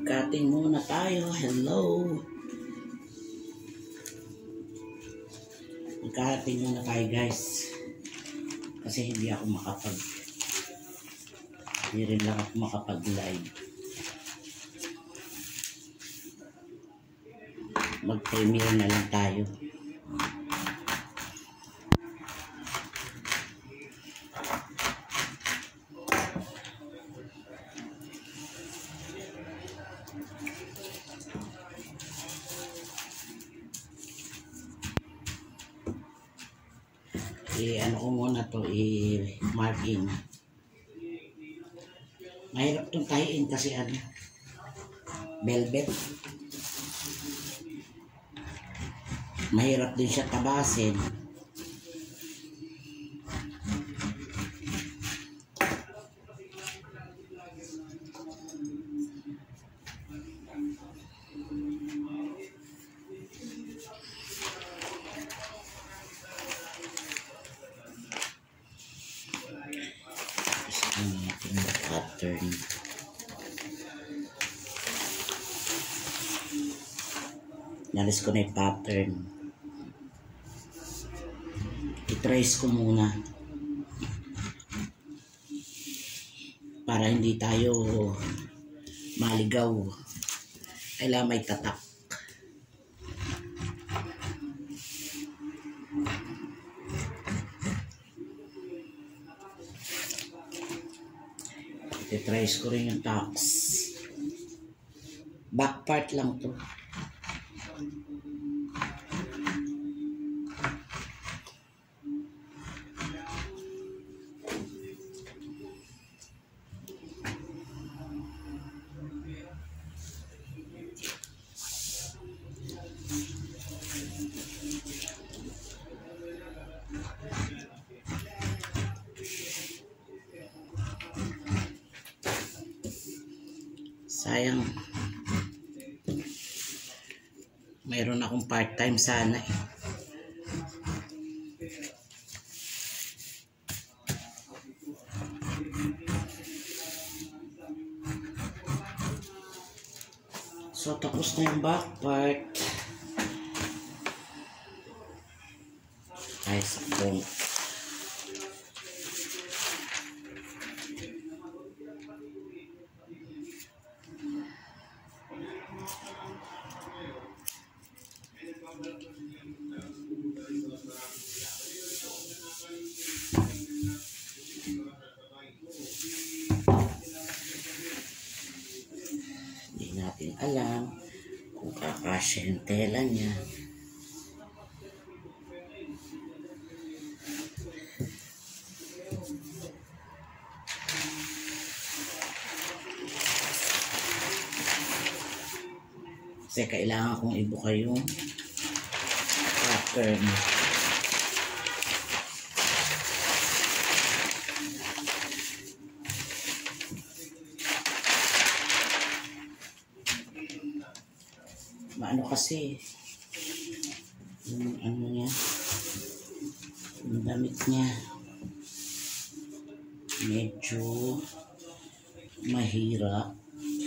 Mag-cutting muna tayo. Hello. Mag-cutting muna tayo guys. Kasi hindi rin lang ako makapag-live. Mag-premiere na lang tayo. Ano ko muna to, mark in. Mahirap itong tie-in kasi velvet. Mahirap din siya tabasin. Pattern. Nalis ko na yung pattern. I-trace ko muna para hindi tayo maligaw. Kailangan may tatak. I-trace ko rin yung tax. Back part lang to. Sayang. Mayroon akong part-time sana eh. So tapos na yung back part. Ay, sa front. Hindi natin alam kung kakasya yung tela niya. Kasi kailangan kong ibuka yung pattern. Maano kasi yung niya, yung damit niya medyo mahirap.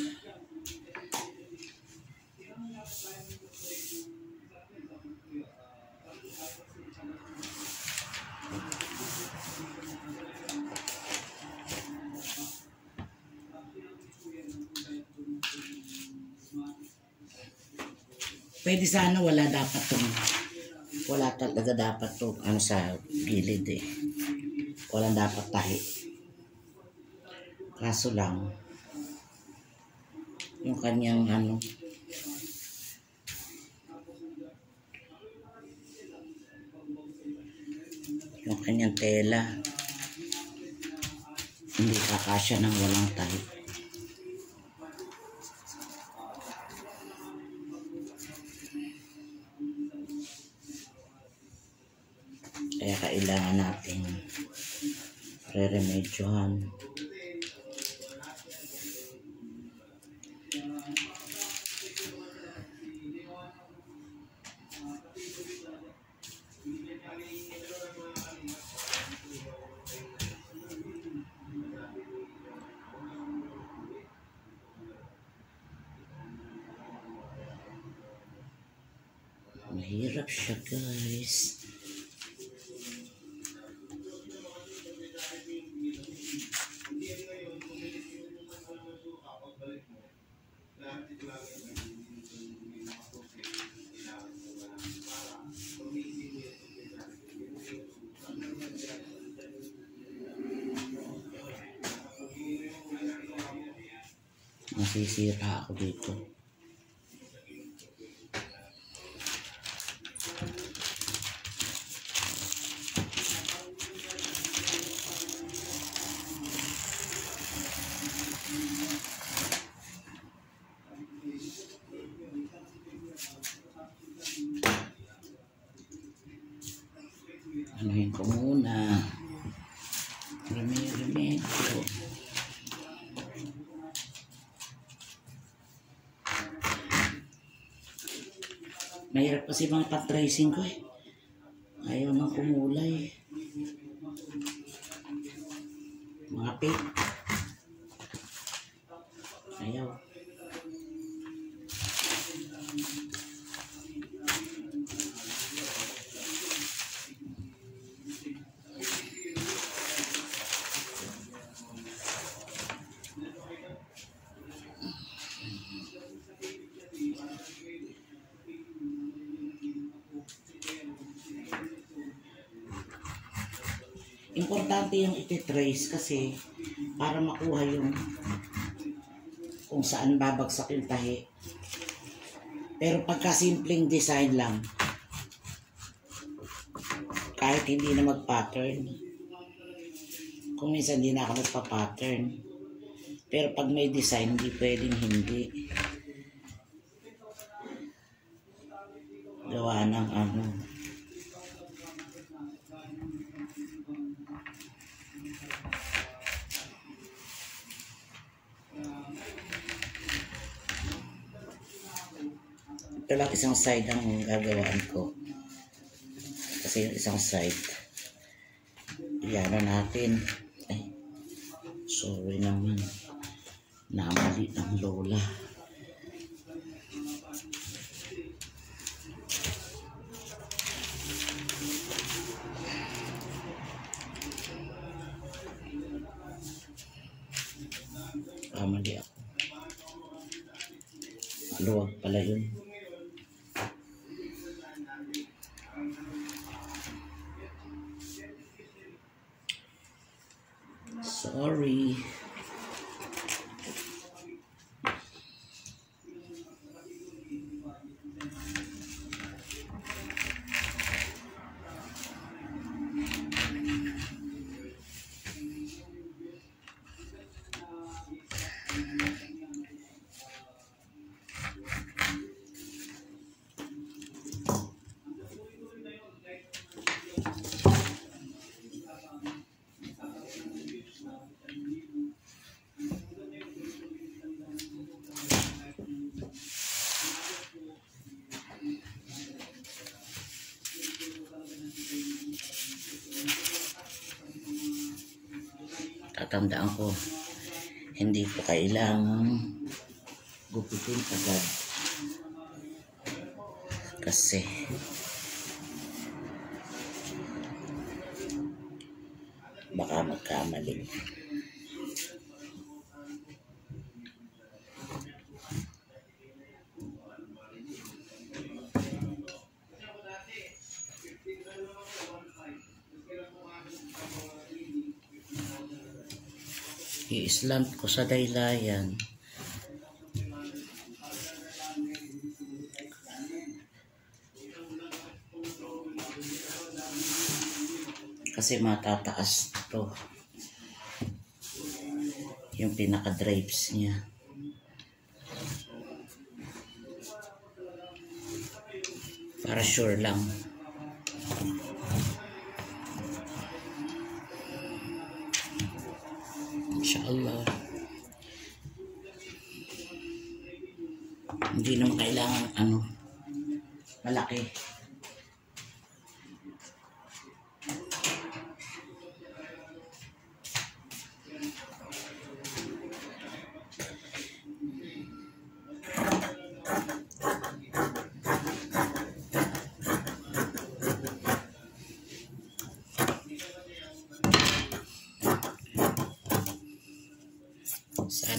Pwede sana wala talaga dapat to sa gilid eh. Walang dapat tahi. Kaso lang yung kanyang yung kanyang tela hindi kakasya ng walang tahi. Kaya kailangan natin re-remedyohan. Mahirap siya, guys. Masisira ako dito. Anuhin ko muna. Remedyo. Mahirap kasi mga pat-tracing ko eh. Ayaw nang kumulay. Mga pit. Ayaw. Importante yung iti-trace kasi para makuha yung kung saan babagsak yung tahi. Pero pagka simpleng design lang, kahit hindi na mag-pattern, kung minsan hindi na ako nagpa-pattern, pero pag may design, hindi pwedeng hindi. Gawa ng ano. Ito lang isang side ang gagawin ko. Kasi yung isang side, yan na natin. Ay, sorry naman. Namali ang lola. Mali ako. Luwag pala yun. Sorry. Tatandaan ko, hindi ko kailangang gupitin agad kasi baka magkamali. I-slant ko sa daylayan. Kasi matataas to yung pinaka-drapes niya. Para sure lang. Inshallah. Hindi naman kailangan malaki.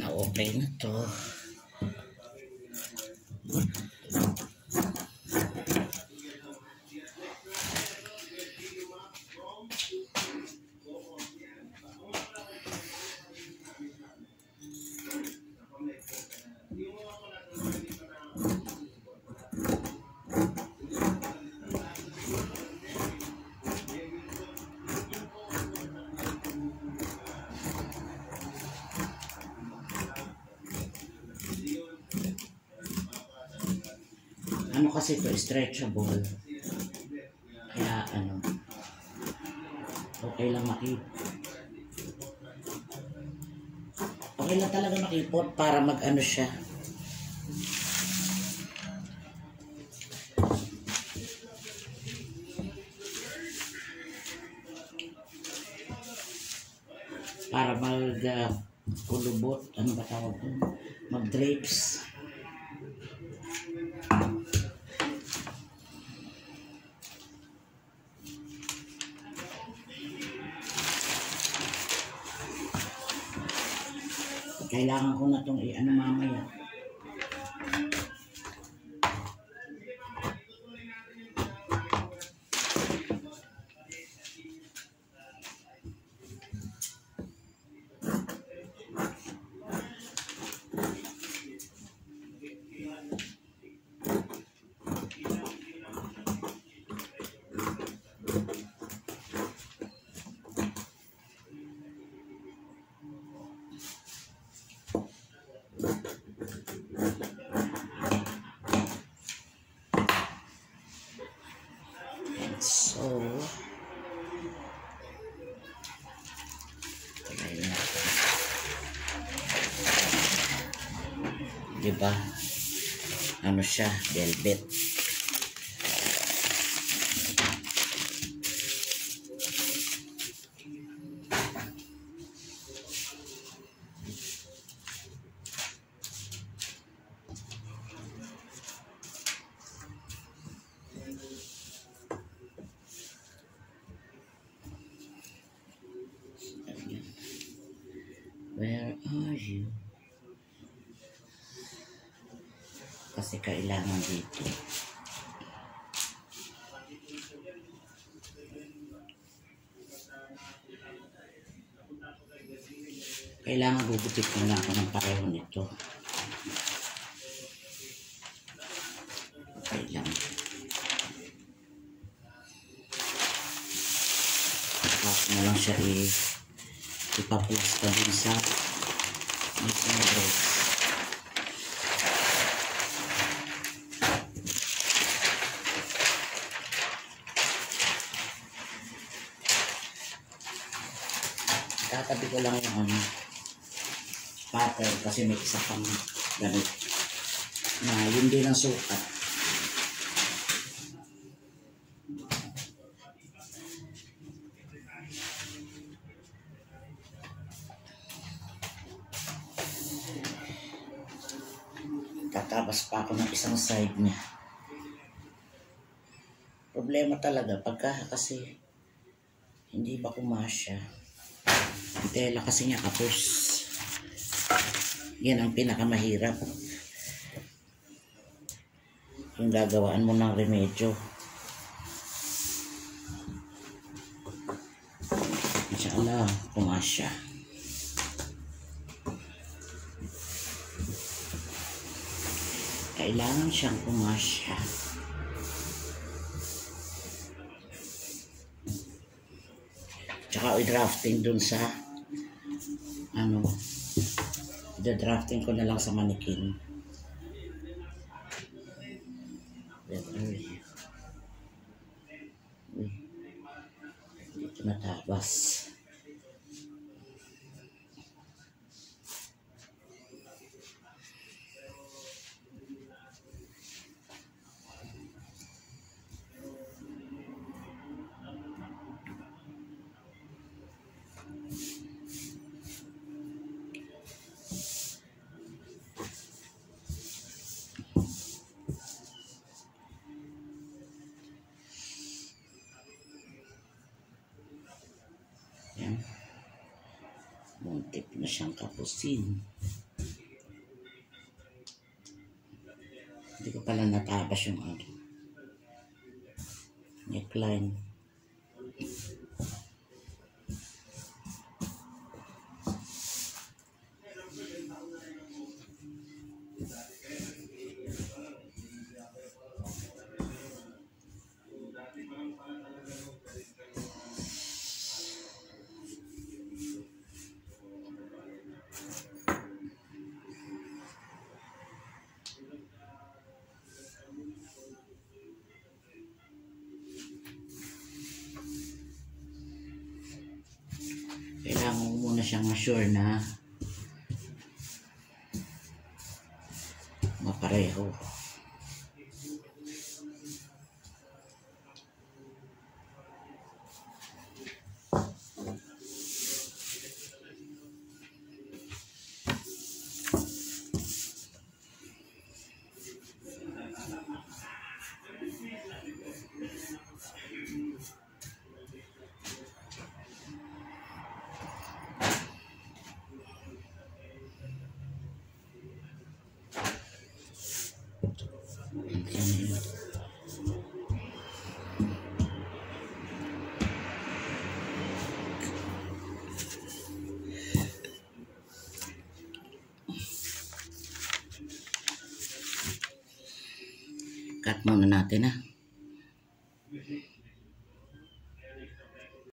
Okay na to. Ano kasi ito, stretchable. Kaya ano, okay lang makipot. Okay lang talaga makipot para mag-ano siya. Para kulubot, ano ba tawag ko? Mag-drapes. Kailangan ko na itong i-ano mamaya. So, diba? Ano siya? Velvet. Where are you? Kasi kailangan dito. Kailangan gugupit ko na ako ng pareho nito. Okay lang. Tapos na lang siya ipaplas ka din sa mixing dress. Tatabi ko lang yung pattern kasi may isa pang ganit na yun din ang sukat. Tatabas pa ako ng isang side niya. Problema talaga pagka kasi hindi ba kumasya. Ang tela kasi niya kapos. Yan ang pinakamahirap. Yung gagawaan mo ng remedyo. Inshallah, kumasya. Kailangan siyang kumasya. Tsaka i-drafting dun sa i-drafting ko na lang sa manikin. Dito natabas. Yan. Muntik na siyang kapusin. pala natabas yung neckline. Kailangan mo muna siyang ma-sure na mapareho. Cut muna natin